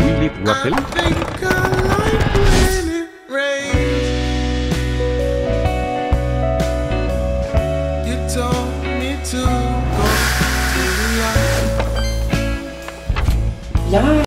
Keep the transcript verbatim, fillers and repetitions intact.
will it, Waffle? I think I like when it rains. You told me to go to the light. Ja.